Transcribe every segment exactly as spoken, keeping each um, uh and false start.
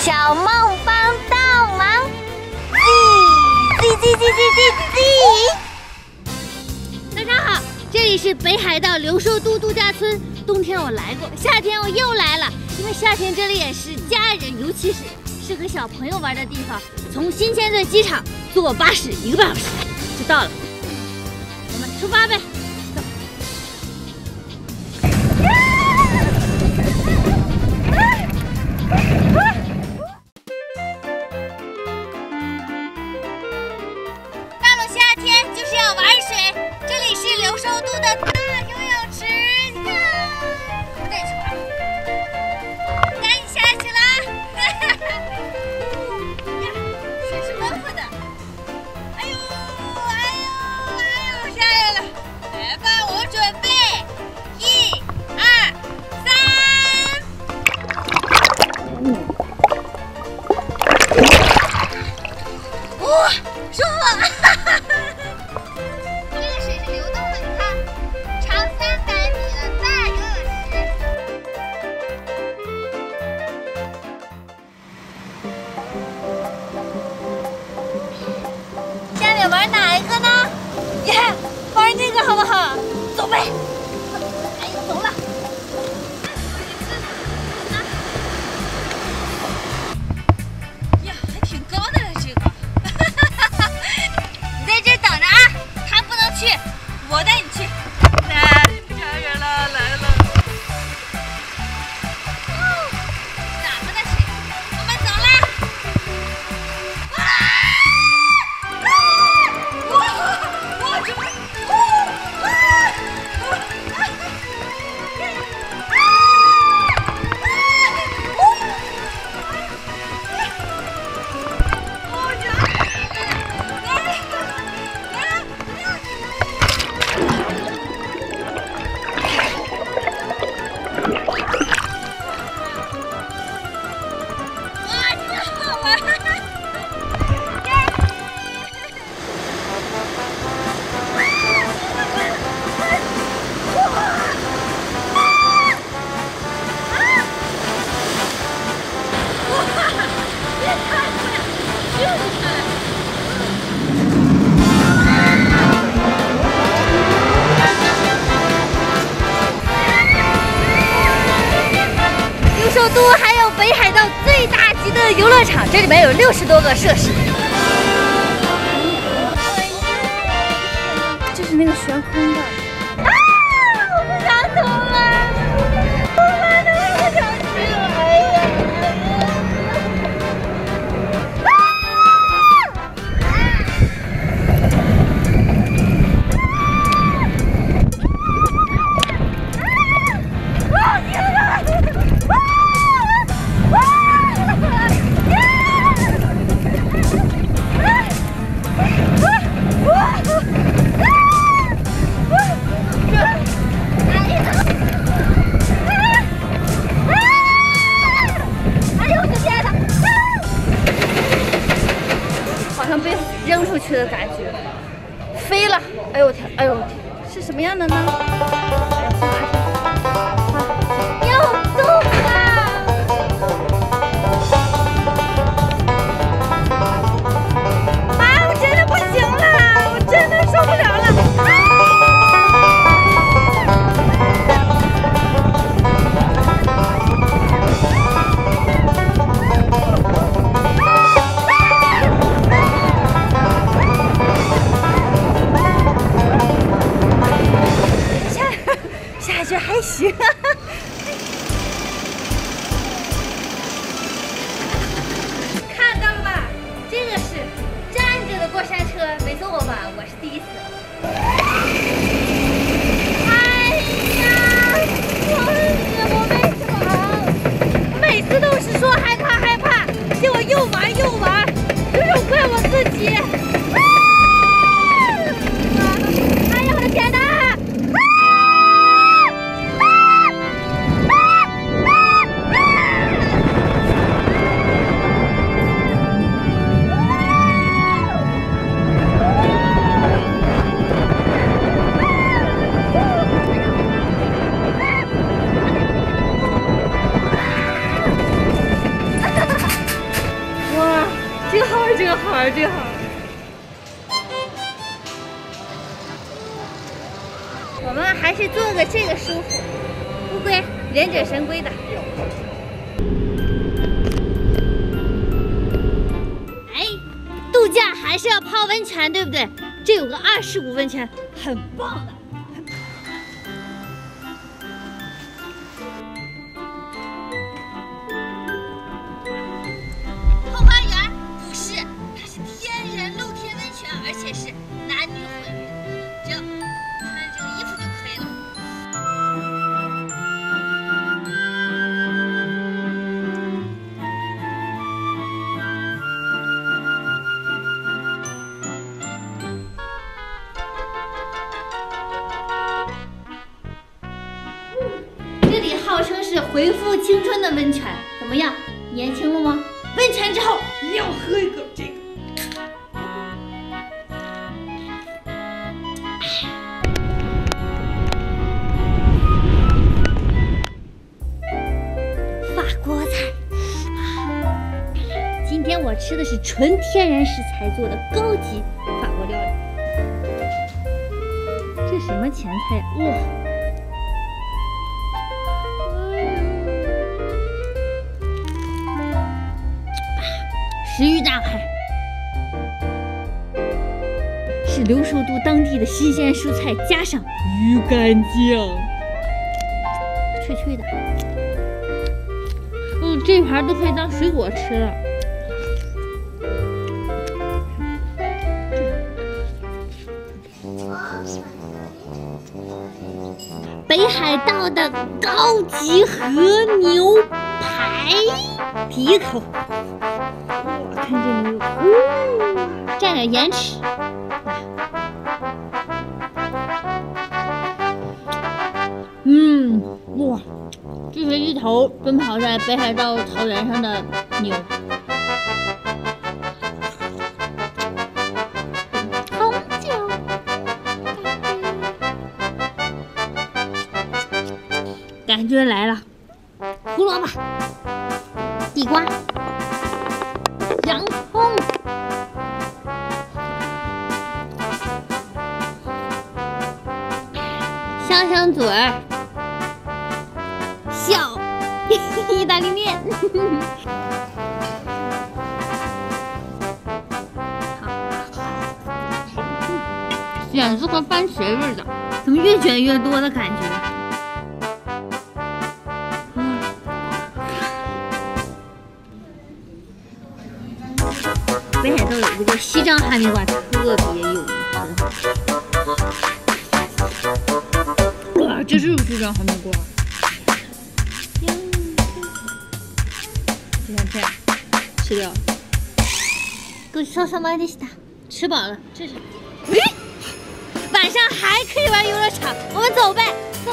小梦帮倒忙，叽叽叽叽叽叽叽。 大家好，这里是北海道留寿都度假村。冬天我来过，夏天我又来了，因为夏天这里也是家人，尤其是适合小朋友玩的地方。从新千岁机场坐巴士一个半小时就到了，我们出发呗。 玩哪一个呢？耶，玩那个好不好？走呗！哎，走了。呀，还挺高的了这个。你在这等着啊，他不能去，我带你去。来，家人了，来了。哦，咱们的水，我们走啦。 首都还有北海道最大级的游乐场，这里面有六十多个设施。这是那个悬空的。啊！我不想走了，我玩的我不想去了。哎呀！啊！天哪！ 被扔出去的感觉，飞了！哎呦我天！哎呦我天！是什么样的呢？要动了！妈，我真的不行了，我真的受不了了！还行、啊，看到了吧？这个是站着的过山车，没坐过吧？我是第一次。哎呀，我我没爽，每次都是说害怕害怕，结果又玩又玩，就是怪我自己。啊！哎呀，我的天哪！ 好这好。我们还是做个这个舒服。乌龟，忍者神龟的。 哎，度假还是要泡温泉，对不对？这有个二世谷温泉，很棒的。 而且是男女混浴，只要穿这个衣服就可以了。这里号称是恢复青春的温泉，怎么样？年轻了吗？温泉之后要喝一个这个。 锅菜，今天我吃的是纯天然食材做的高级法国料理。这什么前菜呀？哇！食欲大开，是留寿都当地的新鲜蔬菜，加上鱼干酱，脆脆的。 嗯，这盘都可以当水果吃了。北海道的高级和牛排，第一口，哇，看这牛，嗯，蘸点盐吃。嗯，哇。 这是一头奔跑在北海道草原上的牛，好久，感觉来了，胡萝卜、地瓜、洋葱，香香嘴儿。 笑，意大利面。蚬子和番茄味的，怎么越卷越多的感觉？嗯。北海道有一个叫西藏哈密瓜，特别有意思。哇，这是西藏哈密瓜。 你看这样，吃掉。ごちそうさまでした。吃饱了，这是。喂，晚上还可以玩游乐场，我们走呗，走。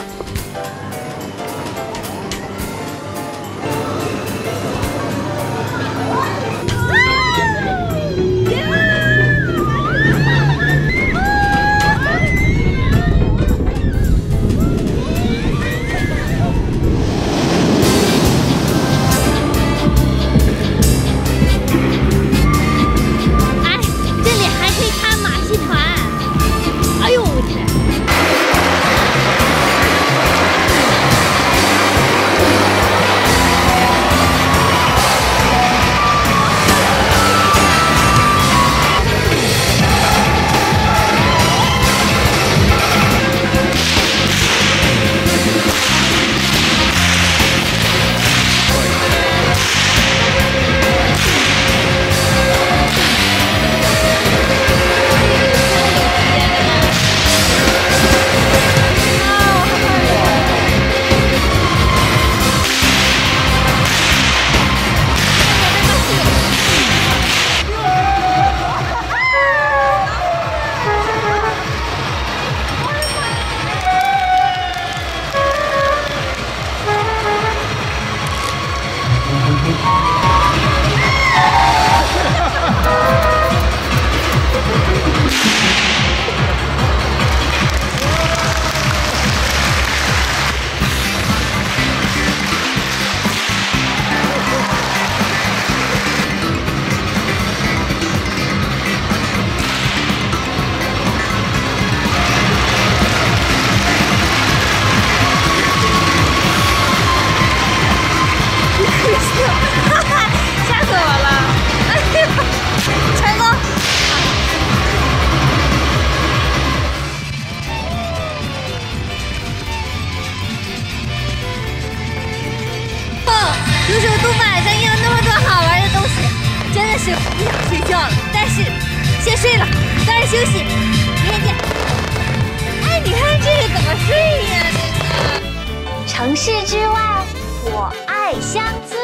是不想睡觉了，但是先睡了，早点休息，明天见。 哎，你看这个怎么睡呀？这个城市之外，我爱乡村。